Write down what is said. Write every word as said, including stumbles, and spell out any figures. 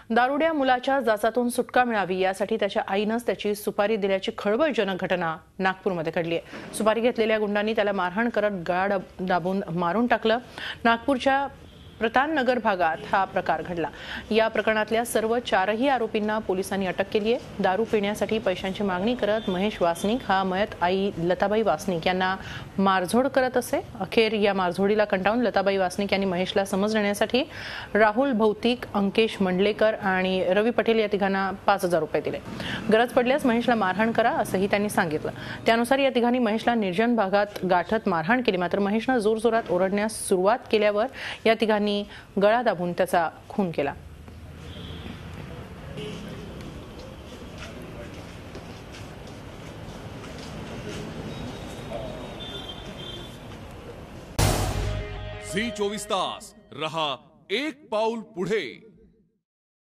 दारुड्या मुलाच्या जाचातून सुटका मिळावी यासाठी त्याच्या आईनंच त्याची सुपारी दिल्याची खळबळजनक घटना नागपूरमध्ये घडली आहे। सुपारी घेतलेल्या गुंडांनी त्याला मारहाण करत गळा दाबून मारून टाकलं। नागपूरच्या प्रतापनगर भागात हा प्रकार घडला। या प्रकरणातल्या सर्व चारही आरोपींना पोलिसांनी अटक केली आहे। दारू पिण्यासाठी पैशांची मागणी करत महेश वासनिक हा मयत आई लताबाई वासनिक यांना मारझोड करत असे। अखेर या मारझोडीला कंटाळून लताबाई वासनिक यांनी महेशला समज देण्यासाठी राहुल भौतिक, अंकेश मंडलेकर आणि रवी पटेल या तिघांना पाच हजार रुपये दिले। गरज पडल्यास महेशला मारहाण करा असंही त्यांनी सांगितलं। त्यानुसार या तिघांनी महेशला निर्जन भागात गाठत मारहाण केली। मात्र महेशने जोरजोरात ओरडण्यास सुरुवात केल्यावर या तिघांनी गळा दाबून त्याचा खून केला। झी चोवीस तास रहा एक पाऊल पुढे।